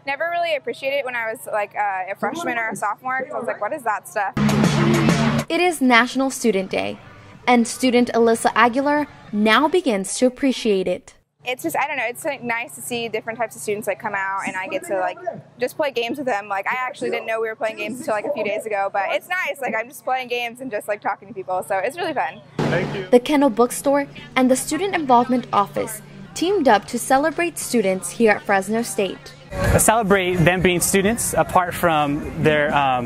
Never really appreciated it when I was like a freshman or a sophomore because I was like, what is that stuff? It is National Student Day, and student Alyssa Aguilar now begins to appreciate it. It's just, I don't know, it's like nice to see different types of students like come out and I get to like just play games with them. Like I actually didn't know we were playing games until like a few days ago, but it's nice. Like I'm just playing games and just like talking to people, so it's really fun. Thank you. The Kendall Bookstore and the Student Involvement Office teamed up to celebrate students here at Fresno State. Celebrate them being students apart from their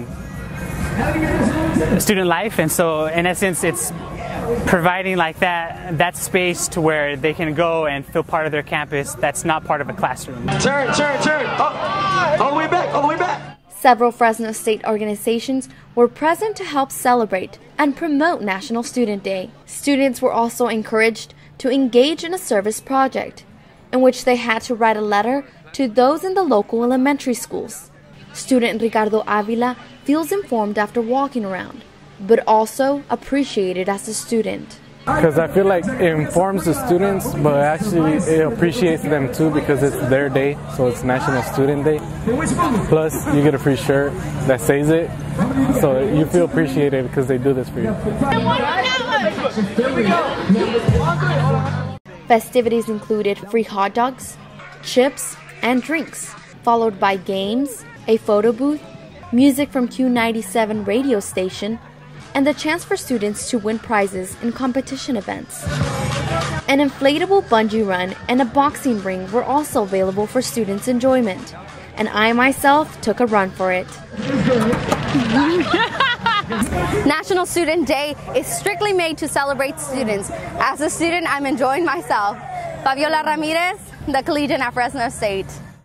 student life, and so in essence it's providing like that space to where they can go and feel part of their campus that's not part of a classroom. Turn. Oh, all the way back. Several Fresno State organizations were present to help celebrate and promote National Student Day. Students were also encouraged to engage in a service project in which they had to write a letter to those in the local elementary schools. Student Ricardo Avila feels informed after walking around, but also appreciated as a student. Because I feel like it informs the students, but actually it appreciates them too because it's their day, so it's National Student Day. Plus, you get a free shirt that says it, so you feel appreciated because they do this for you. Festivities included free hot dogs, chips, and drinks, followed by games, a photo booth, music from Q97 radio station, and the chance for students to win prizes in competition events. An inflatable bungee run and a boxing ring were also available for students' enjoyment, and I myself took a run for it. National Student Day is strictly made to celebrate students. As a student, I'm enjoying myself. Fabiola Ramirez, The Collegian at Fresno State.